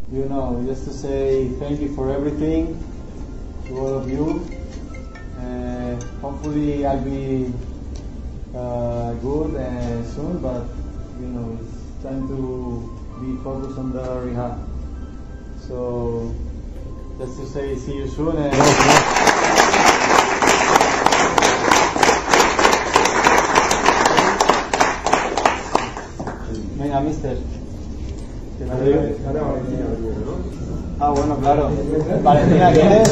just to say thank you for everything to all of you. Hopefully I'll be good soon, but it's time to be focused on the rehab. So just to say see you soon. Venga, mister. Ah, bueno, claro. Valentina, ¿quieres?